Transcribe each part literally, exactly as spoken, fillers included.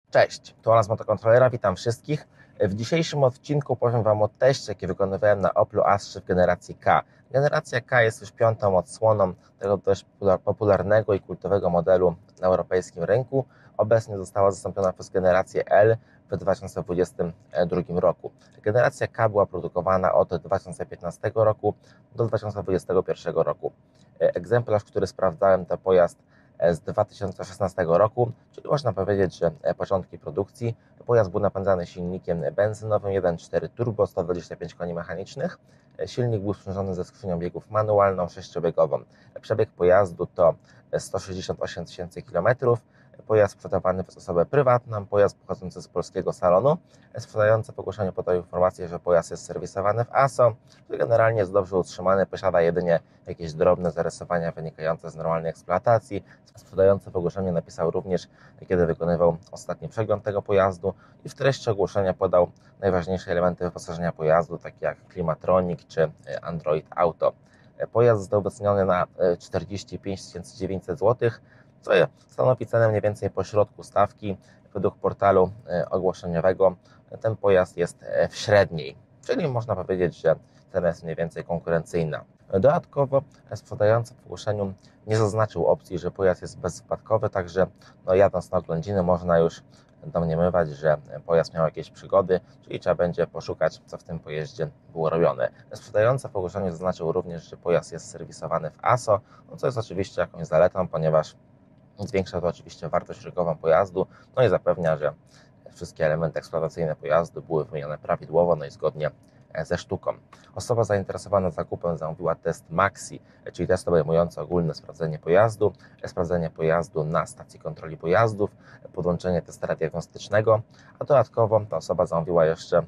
Cześć, tu Ola z Motokontrolera, witam wszystkich. W dzisiejszym odcinku powiem Wam o teście, jaki wykonywałem na Oplu Astrze w generacji K. Generacja K jest już piątą odsłoną tego dość popularnego i kultowego modelu na europejskim rynku. Obecnie została zastąpiona przez generację L w dwa tysiące dwudziestym drugim roku. Generacja K była produkowana od dwa tysiące piętnastego roku do dwa tysiące dwudziestego pierwszego roku. Egzemplarz, który sprawdzałem, to pojazd z dwa tysiące szesnastego roku, czyli można powiedzieć, że początki produkcji. Pojazd był napędzany silnikiem benzynowym jeden przecinek cztery turbo, sto dwadzieścia pięć koni mechanicznych. Silnik był sprzężony ze skrzynią biegów manualną, sześciobiegową. Przebieg pojazdu to sto sześćdziesiąt osiem tysięcy kilometrów. Pojazd sprzedawany przez osobę prywatną, pojazd pochodzący z polskiego salonu, sprzedający po ogłoszeniu podaje informację, że pojazd jest serwisowany w A S O, że generalnie jest dobrze utrzymany, posiada jedynie jakieś drobne zarysowania wynikające z normalnej eksploatacji. Sprzedający w ogłoszeniu napisał również, kiedy wykonywał ostatni przegląd tego pojazdu i w treści ogłoszenia podał najważniejsze elementy wyposażenia pojazdu, takie jak Climatronic czy Android Auto. Pojazd został wyceniony na czterdzieści pięć tysięcy dziewięćset złotych, co stanowi cenę mniej więcej pośrodku stawki. Według portalu ogłoszeniowego ten pojazd jest w średniej, czyli można powiedzieć, że cena jest mniej więcej konkurencyjna. Dodatkowo sprzedający w ogłoszeniu nie zaznaczył opcji, że pojazd jest bezwypadkowy, także no, jadąc na oględziny można już domniemywać, że pojazd miał jakieś przygody, czyli trzeba będzie poszukać, co w tym pojeździe było robione. Sprzedający w ogłoszeniu zaznaczył również, że pojazd jest serwisowany w A S O, no, co jest oczywiście jakąś zaletą, ponieważ zwiększa to oczywiście wartość rynkową pojazdu, no i zapewnia, że wszystkie elementy eksploatacyjne pojazdu były wymienione prawidłowo, no i zgodnie ze sztuką. Osoba zainteresowana zakupem zamówiła test Maxi, czyli test obejmujący ogólne sprawdzenie pojazdu, sprawdzenie pojazdu na stacji kontroli pojazdów, podłączenie testera diagnostycznego, a dodatkowo ta osoba zamówiła jeszcze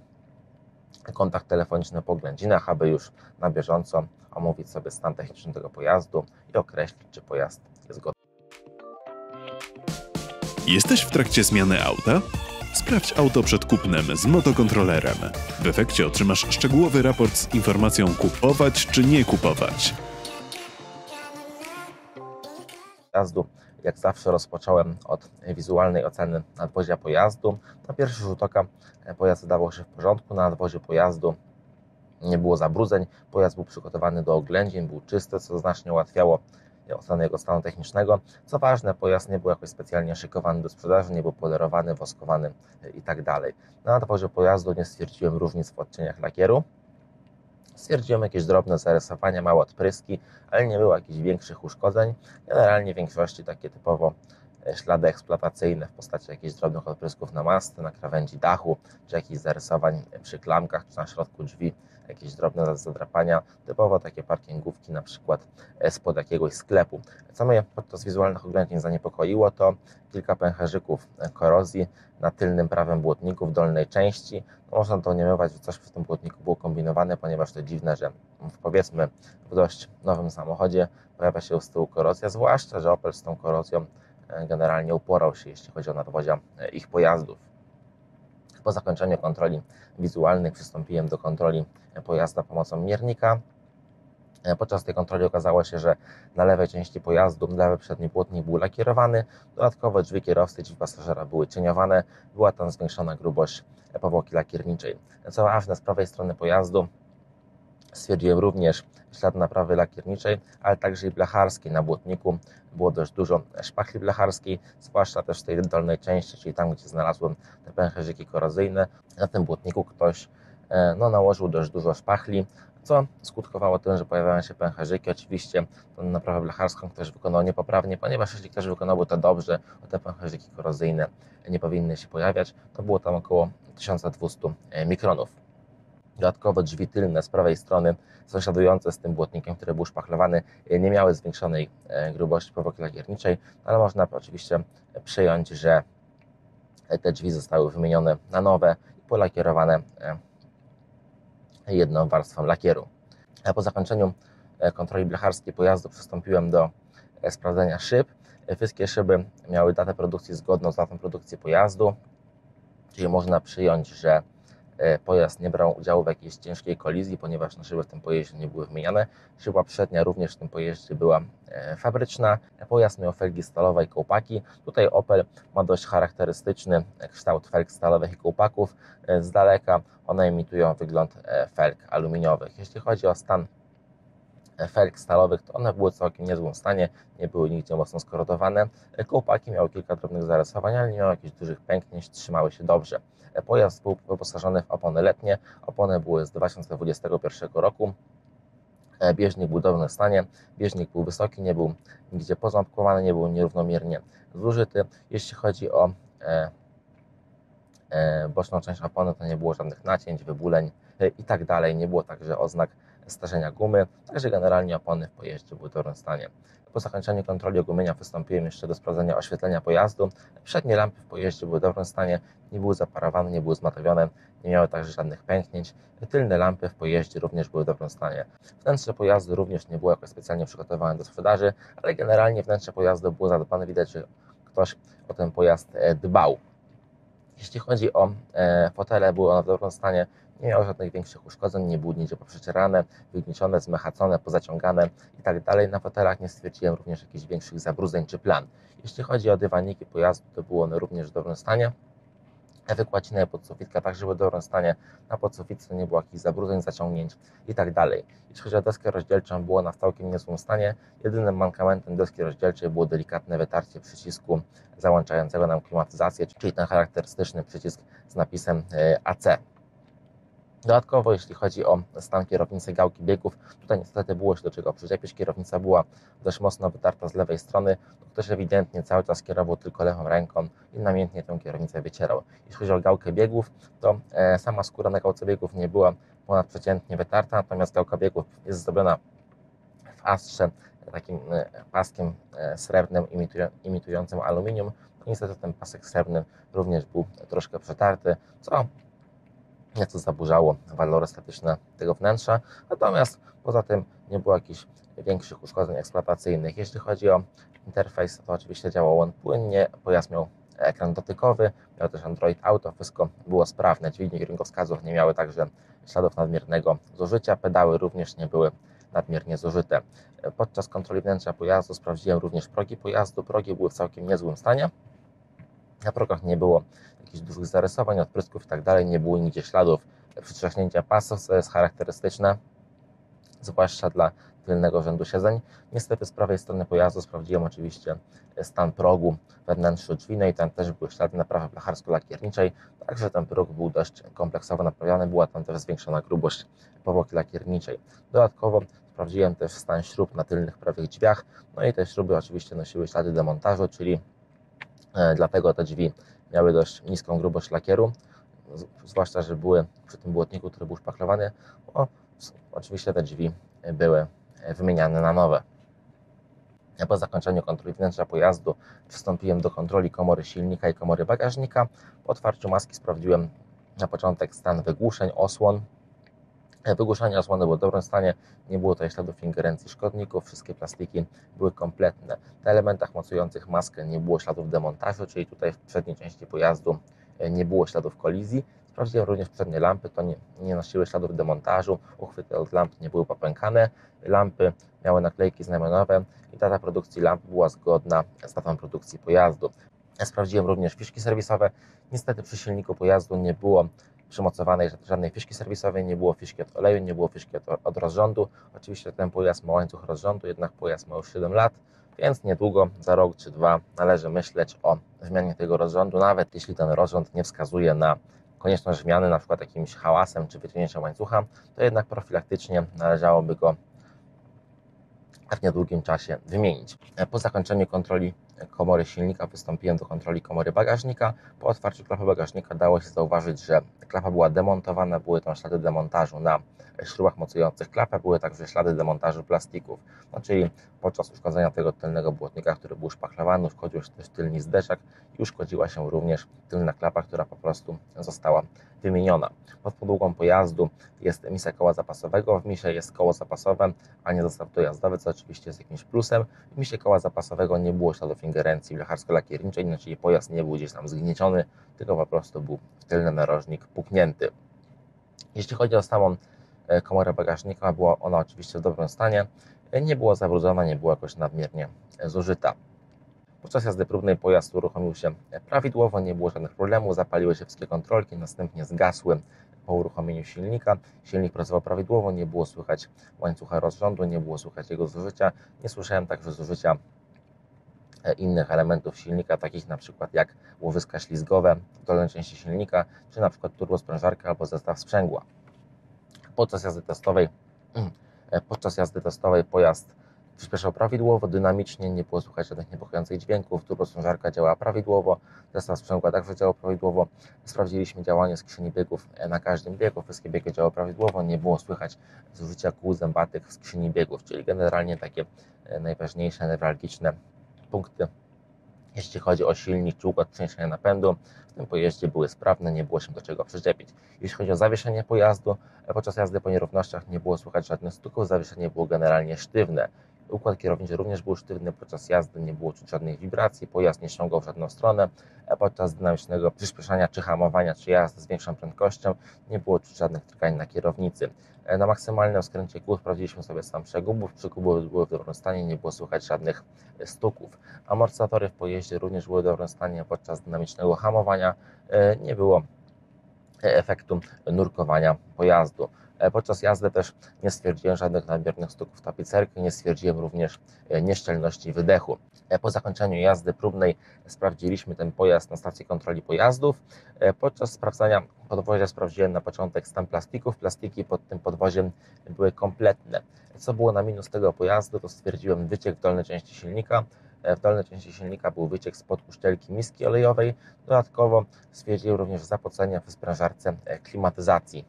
kontakt telefoniczny po oględzinach, aby już na bieżąco omówić sobie stan techniczny tego pojazdu i określić, czy pojazd jest gotowy. Jesteś w trakcie zmiany auta? Sprawdź auto przed kupnem z Motokontrolerem. W efekcie otrzymasz szczegółowy raport z informacją kupować czy nie kupować. Pojazdu, jak zawsze rozpocząłem od wizualnej oceny nadwozia pojazdu. Na pierwszy rzut oka pojazd wydawał się w porządku, na nadwoziu pojazdu nie było zabrudzeń, pojazd był przygotowany do oględzin, był czysty, co znacznie ułatwiało ocenę jego stanu technicznego. Co ważne, pojazd nie był jakoś specjalnie szykowany do sprzedaży, nie był polerowany, woskowany i tak dalej. Na nadwoziu pojazdu nie stwierdziłem różnic w odcieniach lakieru. Stwierdziłem jakieś drobne zarysowania, małe odpryski, ale nie było jakichś większych uszkodzeń. Generalnie w większości takie typowo ślady eksploatacyjne w postaci jakichś drobnych odprysków na mastce, na krawędzi dachu, czy jakichś zarysowań przy klamkach, czy na środku drzwi, jakieś drobne zadrapania, typowo takie parkingówki na przykład spod jakiegoś sklepu. Co mnie podczas wizualnych oględzin zaniepokoiło, to kilka pęcherzyków korozji na tylnym prawym błotniku w dolnej części. No, można domniemywać, że coś w tym błotniku było kombinowane, ponieważ to dziwne, że w, powiedzmy w dość nowym samochodzie pojawia się z tyłu korozja, zwłaszcza, że Opel z tą korozją generalnie uporał się, jeśli chodzi o nadwozia ich pojazdów. Po zakończeniu kontroli wizualnych przystąpiłem do kontroli pojazdu pomocą miernika. Podczas tej kontroli okazało się, że na lewej części pojazdu lewy przedni błotnik był lakierowany, dodatkowo drzwi kierowcy, drzwi pasażera były cieniowane, była tam zwiększona grubość powłoki lakierniczej. Co ważne, z prawej strony pojazdu stwierdziłem również ślad naprawy lakierniczej, ale także i blacharskiej. Na błotniku było dość dużo szpachli blacharskiej, zwłaszcza też w tej dolnej części, czyli tam, gdzie znalazłem te pęcherzyki korozyjne. Na tym błotniku ktoś no, nałożył dość dużo szpachli, co skutkowało tym, że pojawiają się pęcherzyki. Oczywiście tę naprawę blacharską ktoś wykonał niepoprawnie, ponieważ jeśli ktoś wykonałby to dobrze, to te pęcherzyki korozyjne nie powinny się pojawiać. To było tam około tysiąc dwieście mikronów. Dodatkowo drzwi tylne z prawej strony, sąsiadujące z tym błotnikiem, który był szpachlowany, nie miały zwiększonej grubości powłoki lakierniczej, ale można oczywiście przyjąć, że te drzwi zostały wymienione na nowe i polakierowane jedną warstwą lakieru. Po zakończeniu kontroli blacharskiej pojazdu przystąpiłem do sprawdzenia szyb. Wszystkie szyby miały datę produkcji zgodną z datą produkcji pojazdu, czyli można przyjąć, że pojazd nie brał udziału w jakiejś ciężkiej kolizji, ponieważ no, szyby w tym pojeździe nie były wymieniane. Szyba przednia również w tym pojeździe była fabryczna. Pojazd miał felgi stalowe i kołpaki. Tutaj Opel ma dość charakterystyczny kształt felg stalowych i kołpaków. Z daleka one imitują wygląd felg aluminiowych. Jeśli chodzi o stan felg stalowych, to one były w całkiem niezłym stanie, nie były nigdzie mocno skorodowane. Kołpaki miały kilka drobnych zarysowań, ale nie miały jakichś dużych pęknięć, trzymały się dobrze. Pojazd był wyposażony w opony letnie, opony były z dwa tysiące dwudziestego pierwszego roku. Bieżnik był w dobrym stanie, bieżnik był wysoki, nie był nigdzie poząbkowany, nie był nierównomiernie zużyty. Jeśli chodzi o e, e, boczną część opony, to nie było żadnych nacięć, wybuleń e, i tak dalej, nie było także oznak starzenia gumy, także generalnie opony w pojeździe były w dobrym stanie. Po zakończeniu kontroli ogumienia wystąpiłem jeszcze do sprawdzenia oświetlenia pojazdu. Przednie lampy w pojeździe były w dobrym stanie, nie były zaparowane, nie były zmatowione, nie miały także żadnych pęknięć. Tylne lampy w pojeździe również były w dobrym stanie. Wnętrze pojazdu również nie było jakoś specjalnie przygotowane do sprzedaży, ale generalnie wnętrze pojazdu było zadbane, widać, że ktoś o ten pojazd dbał. Jeśli chodzi o e, fotele, były one w dobrym stanie, nie miały żadnych większych uszkodzeń, nie były nigdzie poprzecierane, wygniecione, zmechacone, pozaciągane i tak dalej. Na fotelach nie stwierdziłem również jakichś większych zabrudzeń czy plan. Jeśli chodzi o dywaniki pojazdu, to były one również w dobrym stanie. Wykładzina i podsufitka także były w dobrym stanie, na podsufitce nie było jakichś zabrudzeń, zaciągnięć i tak dalej. Jeśli chodzi o deskę rozdzielczą, było ona w całkiem niezłym stanie. Jedynym mankamentem deski rozdzielczej było delikatne wytarcie przycisku załączającego nam klimatyzację, czyli ten charakterystyczny przycisk z napisem A C. Dodatkowo, jeśli chodzi o stan kierownicy, gałki biegów, tutaj niestety było się do czego przyczepić. Kierownica była dość mocno wytarta z lewej strony. Ktoś ewidentnie cały czas kierował tylko lewą ręką i namiętnie tę kierownicę wycierał. Jeśli chodzi o gałkę biegów, to e, sama skóra na gałce biegów nie była ponadprzeciętnie wytarta, natomiast gałka biegów jest zdobiona w astrze takim e, paskiem e, srebrnym imitują, imitującym aluminium. No, niestety ten pasek srebrny również był troszkę przetarty, co nieco zaburzało walory estetyczne tego wnętrza, natomiast poza tym nie było jakichś większych uszkodzeń eksploatacyjnych. Jeśli chodzi o interfejs, to oczywiście działał on płynnie, pojazd miał ekran dotykowy, miał też Android Auto, wszystko było sprawne, dźwignie kierunkowskazów nie miały także śladów nadmiernego zużycia, pedały również nie były nadmiernie zużyte. Podczas kontroli wnętrza pojazdu sprawdziłem również progi pojazdu, progi były w całkiem niezłym stanie. Na progach nie było jakichś dużych zarysowań, odprysków i tak dalej, nie było nigdzie śladów przytrzaśnięcia pasów, co jest charakterystyczne, zwłaszcza dla tylnego rzędu siedzeń. Niestety z prawej strony pojazdu sprawdziłem oczywiście stan progu we wnętrzu drzwi, no i tam też były ślady naprawy blacharsko-lakierniczej, także ten próg był dość kompleksowo naprawiony, była tam też zwiększona grubość powłoki lakierniczej. Dodatkowo sprawdziłem też stan śrub na tylnych prawych drzwiach, no i te śruby oczywiście nosiły ślady demontażu, czyli dlatego te drzwi miały dość niską grubość lakieru, zwłaszcza, że były przy tym błotniku, który był szpachlowany, bo oczywiście te drzwi były wymieniane na nowe. Po zakończeniu kontroli wnętrza pojazdu przystąpiłem do kontroli komory silnika i komory bagażnika. Po otwarciu maski sprawdziłem na początek stan wygłuszeń, osłon. Wygłuszenie osłony było w dobrym stanie, nie było tutaj śladów ingerencji szkodników, wszystkie plastiki były kompletne. Na elementach mocujących maskę nie było śladów demontażu, czyli tutaj w przedniej części pojazdu nie było śladów kolizji. Sprawdziłem również przednie lampy, to nie, nie nosiły śladów demontażu, uchwyty od lamp nie były popękane, lampy miały naklejki znamionowe i data produkcji lamp była zgodna z datą produkcji pojazdu. Sprawdziłem również fiszki serwisowe, niestety przy silniku pojazdu nie było przymocowanej żadnej fiszki serwisowej, nie było fiszki od oleju, nie było fiszki od, od rozrządu. Oczywiście ten pojazd ma łańcuch rozrządu, jednak pojazd ma już siedem lat, więc niedługo, za rok czy dwa, należy myśleć o zmianie tego rozrządu, nawet jeśli ten rozrząd nie wskazuje na konieczność zmiany, na przykład jakimś hałasem czy wyciągnięciem łańcucha, to jednak profilaktycznie należałoby go w niedługim czasie wymienić. Po zakończeniu kontroli komory silnika wystąpiłem do kontroli komory bagażnika. Po otwarciu klapy bagażnika dało się zauważyć, że klapa była demontowana, były tam ślady demontażu na śrubach mocujących klapę, były także ślady demontażu plastików. No, czyli podczas uszkodzenia tego tylnego błotnika, który był szpachlowany, uszkodził się też tylny zderzak i uszkodziła się również tylna klapa, która po prostu została wymieniona. Pod podłogą pojazdu jest misja koła zapasowego, w misie jest koło zapasowe, a nie zestaw dojazdowy, co oczywiście jest jakimś plusem. W misie koła zapasowego nie było śladów ingerencji blacharsko-lakierniczej, no, czyli pojazd nie był gdzieś tam zgnieciony, tylko po prostu był tylny narożnik puknięty. Jeśli chodzi o samą komorę bagażnika, była ona oczywiście w dobrym stanie, nie była zabrudzona, nie była jakoś nadmiernie zużyta. Podczas jazdy próbnej pojazd uruchomił się prawidłowo, nie było żadnych problemów, zapaliły się wszystkie kontrolki, następnie zgasły po uruchomieniu silnika. Silnik pracował prawidłowo, nie było słychać łańcucha rozrządu, nie było słychać jego zużycia. Nie słyszałem także zużycia innych elementów silnika, takich na przykład jak łożyska ślizgowe w dolnej części silnika, czy na przykład turbosprężarka albo zestaw sprzęgła. Podczas jazdy testowej, podczas jazdy testowej pojazd przyspieszał prawidłowo, dynamicznie, nie było słychać żadnych niepokojących dźwięków, turbosprężarka działała prawidłowo, zestaw sprzęgła także działał prawidłowo. Sprawdziliśmy działanie skrzyni biegów na każdym biegu, wszystkie biegi działały prawidłowo, nie było słychać zużycia kół zębatych w skrzyni biegów, czyli generalnie takie najważniejsze, newralgiczne punkty, jeśli chodzi o silnik czy układ przeniesienia napędu. W tym pojeździe były sprawne, nie było się do czego przyczepić. Jeśli chodzi o zawieszenie pojazdu, podczas jazdy po nierównościach nie było słychać żadnych stuków, zawieszenie było generalnie sztywne. Układ kierowniczy również był sztywny, podczas jazdy nie było czuć żadnych wibracji, pojazd nie ściągał w żadną stronę, a podczas dynamicznego przyspieszania czy hamowania, czy jazdy z większą prędkością nie było czuć żadnych drgań na kierownicy. Na maksymalnym skręcie kół sprawdziliśmy sobie stan przegubów, przegubów były w dobrym stanie, nie było słychać żadnych stuków. Amortyzatory w pojeździe również były w dobrym stanie, podczas dynamicznego hamowania nie było efektu nurkowania pojazdu. Podczas jazdy też nie stwierdziłem żadnych nadmiernych stuków tapicerki, nie stwierdziłem również nieszczelności wydechu. Po zakończeniu jazdy próbnej sprawdziliśmy ten pojazd na stacji kontroli pojazdów. Podczas sprawdzania podwozia sprawdziłem na początek stan plastików. Plastiki pod tym podwoziem były kompletne. Co było na minus tego pojazdu, to stwierdziłem wyciek w dolnej części silnika. W dolnej części silnika był wyciek spod uszczelki miski olejowej. Dodatkowo stwierdziłem również zapocenie w sprężarce klimatyzacji.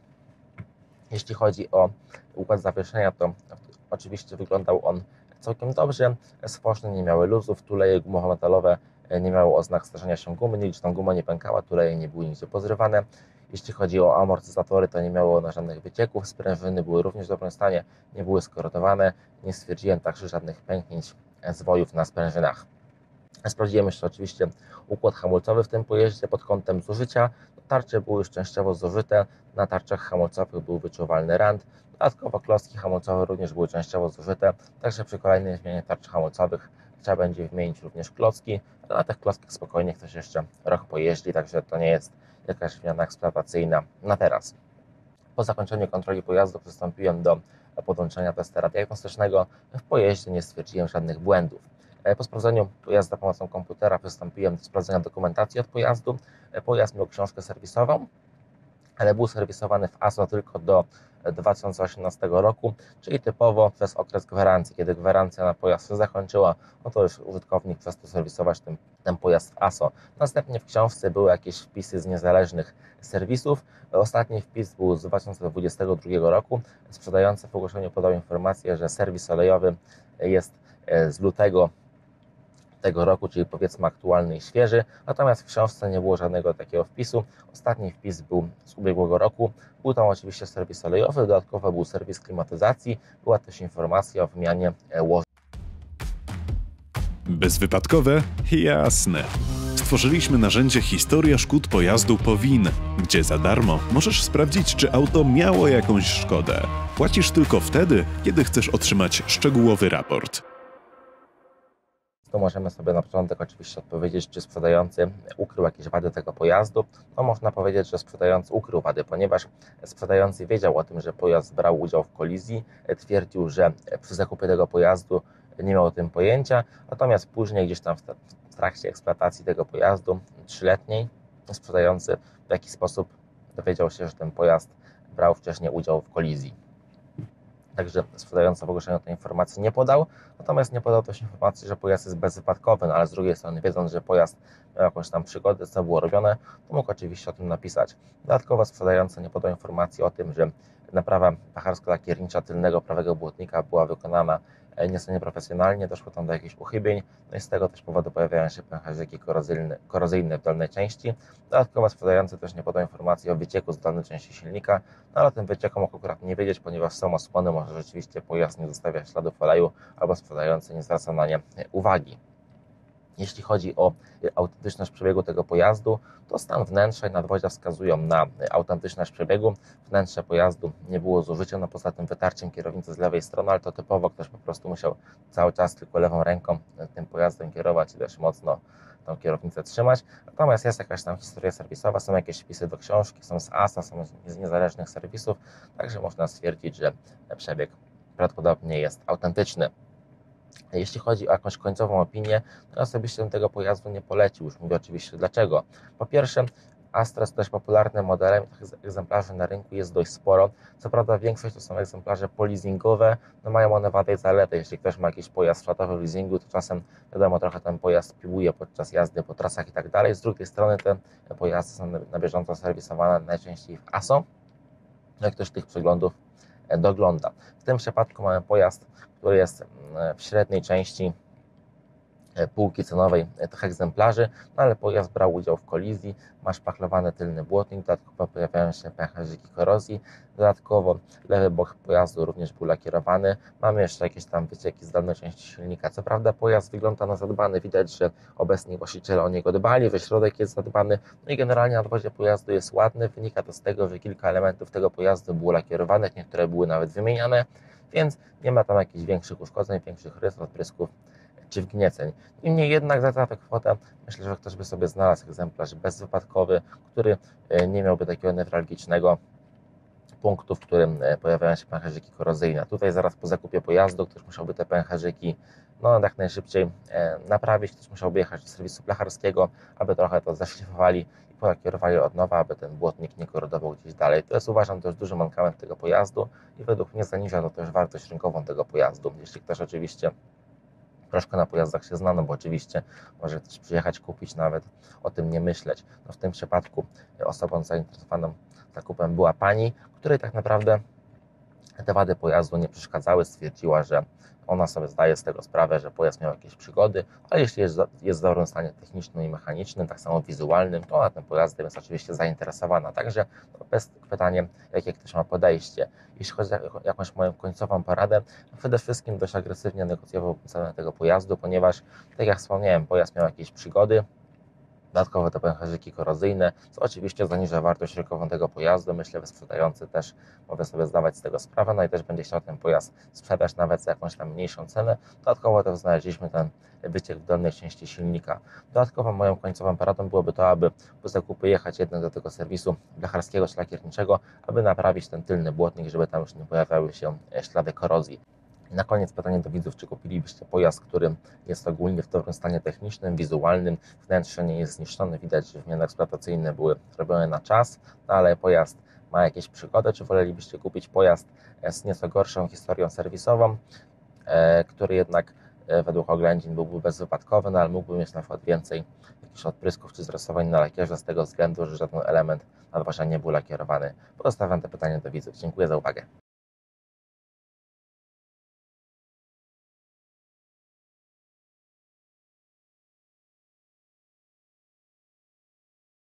Jeśli chodzi o układ zawieszenia, to oczywiście wyglądał on całkiem dobrze. Sfoczny nie miały luzów, tuleje gumowo-metalowe nie miały oznak starzenia się gumy, nieliczna guma nie pękała, tuleje nie były nigdzie pozrywane. Jeśli chodzi o amortyzatory, to nie miało one żadnych wycieków, sprężyny były również w dobrym stanie, nie były skorodowane, nie stwierdziłem także żadnych pęknięć zwojów na sprężynach. Sprawdziłem jeszcze oczywiście układ hamulcowy w tym pojeździe pod kątem zużycia. Tarcze były już częściowo zużyte, na tarczach hamulcowych był wyczuwalny rant. Dodatkowo klocki hamulcowe również były częściowo zużyte, także przy kolejnej zmianie tarcz hamulcowych trzeba będzie wymienić również klocki, ale na tych klockach spokojnie ktoś jeszcze rok pojeździ, także to nie jest jakaś zmiana eksploatacyjna na teraz. Po zakończeniu kontroli pojazdu przystąpiłem do podłączenia testera diagnostycznego. W pojeździe nie stwierdziłem żadnych błędów. Po sprawdzeniu pojazdu za pomocą komputera przystąpiłem do sprawdzenia dokumentacji od pojazdu. Pojazd miał książkę serwisową, ale był serwisowany w A S O tylko do dwa tysiące osiemnastego roku, czyli typowo przez okres gwarancji. Kiedy gwarancja na pojazd się zakończyła, no to już użytkownik przestał serwisować ten, ten pojazd w A S O. Następnie w książce były jakieś wpisy z niezależnych serwisów. Ostatni wpis był z dwa tysiące dwudziestego drugiego roku. Sprzedający w ogłoszeniu podał informację, że serwis olejowy jest z lutego tego roku, czyli powiedzmy aktualny i świeży, natomiast w książce nie było żadnego takiego wpisu. Ostatni wpis był z ubiegłego roku. Był tam oczywiście serwis olejowy, dodatkowo był serwis klimatyzacji, była też informacja o wymianie łoży. Bezwypadkowe? Jasne. Stworzyliśmy narzędzie Historia szkód pojazdu Powin, gdzie za darmo możesz sprawdzić, czy auto miało jakąś szkodę. Płacisz tylko wtedy, kiedy chcesz otrzymać szczegółowy raport. To możemy sobie na początek oczywiście odpowiedzieć, czy sprzedający ukrył jakieś wady tego pojazdu. No można powiedzieć, że sprzedający ukrył wady, ponieważ sprzedający wiedział o tym, że pojazd brał udział w kolizji, twierdził, że przy zakupie tego pojazdu nie miał o tym pojęcia, natomiast później gdzieś tam w trakcie eksploatacji tego pojazdu trzyletniej sprzedający w jakiś sposób dowiedział się, że ten pojazd brał wcześniej udział w kolizji. Także sprzedający w ogłoszeniu tej informacji nie podał, natomiast nie podał też informacji, że pojazd jest bezwypadkowy, no ale z drugiej strony, wiedząc, że pojazd miał jakąś tam przygodę, co było robione, to mógł oczywiście o tym napisać. Dodatkowo sprzedający nie podał informacji o tym, że naprawa pacharsko-lakiernicza tylnego prawego błotnika była wykonana nieco nieprofesjonalnie, doszło tam do jakichś uchybień, no i z tego też powodu pojawiają się pęcherzyki korozyjne, korozyjne w dolnej części. Dodatkowo sprzedający też nie podał informacji o wycieku z dolnej części silnika, no ale o tym wycieku mógł akurat nie wiedzieć, ponieważ są osłony, może rzeczywiście pojazd nie zostawia śladów oleju, albo sprzedający nie zwraca na nie uwagi. Jeśli chodzi o autentyczność przebiegu tego pojazdu, to stan wnętrza i nadwozia wskazują na autentyczność przebiegu. Wnętrze pojazdu nie było zużyciem, no poza tym wytarciem kierownicy z lewej strony, ale to typowo ktoś po prostu musiał cały czas tylko lewą ręką tym pojazdem kierować i dość mocno tą kierownicę trzymać. Natomiast jest jakaś tam historia serwisowa, są jakieś wpisy do książki, są z A S A, są z niezależnych serwisów, także można stwierdzić, że przebieg prawdopodobnie jest autentyczny. Jeśli chodzi o jakąś końcową opinię, to osobiście bym tego pojazdu nie polecił. Już mówię oczywiście dlaczego. Po pierwsze, Astra jest dość popularnym modelem, tych egzemplarzy na rynku jest dość sporo. Co prawda większość to są egzemplarze polizingowe, no mają one wady i zalety. Jeśli ktoś ma jakiś pojazd flatowy w leasingu, to czasem wiadomo trochę ten pojazd piłuje podczas jazdy po trasach i tak dalej. Z drugiej strony te pojazdy są na bieżąco serwisowane najczęściej w A S O, jak ktoś tych przeglądów dogląda. W tym przypadku mamy pojazd, który jest w średniej części półki cenowej tych egzemplarzy, no ale pojazd brał udział w kolizji, ma szpachlowany tylny błotnik, dodatkowo pojawiają się pęcherzyki korozji, dodatkowo lewy bok pojazdu również był lakierowany, mamy jeszcze jakieś tam wycieki z dolnej części silnika. Co prawda pojazd wygląda na zadbany, widać, że obecni właściciele o niego dbali, że środek jest zadbany, no i generalnie nadwozie pojazdu jest ładny, wynika to z tego, że kilka elementów tego pojazdu było lakierowanych, niektóre były nawet wymieniane, więc nie ma tam jakichś większych uszkodzeń, większych rys, odprysków czy wgnieceń. Niemniej jednak za tę kwotę myślę, że ktoś by sobie znalazł egzemplarz bezwypadkowy, który nie miałby takiego newralgicznego punktu, w którym pojawiają się pęcherzyki korozyjne. Tutaj zaraz po zakupie pojazdu ktoś musiałby te pęcherzyki no, jak najszybciej naprawić, ktoś musiałby jechać do serwisu blacharskiego, aby trochę to zaszlifowali i polakierowali od nowa, aby ten błotnik nie korodował gdzieś dalej. To jest, uważam, też duży mankament tego pojazdu i według mnie zaniża to też wartość rynkową tego pojazdu. Jeśli ktoś oczywiście troszkę na pojazdach się zna, no bo oczywiście może też przyjechać, kupić, nawet o tym nie myśleć. No w tym przypadku osobą zainteresowaną zakupem była pani, której tak naprawdę te wady pojazdu nie przeszkadzały, stwierdziła, że ona sobie zdaje z tego sprawę, że pojazd miał jakieś przygody, ale jeśli jest, jest w dobrym stanie technicznym i mechanicznym, tak samo wizualnym, to ona tym pojazdem jest oczywiście zainteresowana. Także to jest pytanie, jakie ktoś ma podejście. Jeśli chodzi o jakąś moją końcową poradę, przede wszystkim dość agresywnie negocjowałbym cenę tego pojazdu, ponieważ, tak jak wspomniałem, pojazd miał jakieś przygody, dodatkowo te pęcherzyki korozyjne, co oczywiście zaniża wartość rynkową tego pojazdu. Myślę, że sprzedający też może sobie zdawać z tego sprawę, no i też będzie chciał ten pojazd sprzedać nawet za jakąś tam mniejszą cenę. Dodatkowo też znaleźliśmy ten wyciek w dolnej części silnika. Dodatkowo moją końcową paradą byłoby to, aby po zakupy jechać jednak do tego serwisu blacharskiego czy lakierniczego, aby naprawić ten tylny błotnik, żeby tam już nie pojawiały się ślady korozji. I na koniec pytanie do widzów, czy kupilibyście pojazd, który jest ogólnie w dobrym stanie technicznym, wizualnym, wnętrze nie jest zniszczone, widać, że wymiany eksploatacyjne były robione na czas, no ale pojazd ma jakieś przygody, czy wolelibyście kupić pojazd z nieco gorszą historią serwisową, e, który jednak e, według oględzin byłby bezwypadkowy, no ale mógłby mieć na przykład więcej jakichś odprysków czy zrysowań na lakierze z tego względu, że żaden element nadwozia nie był lakierowany. Pozostawiam te pytanie do widzów. Dziękuję za uwagę.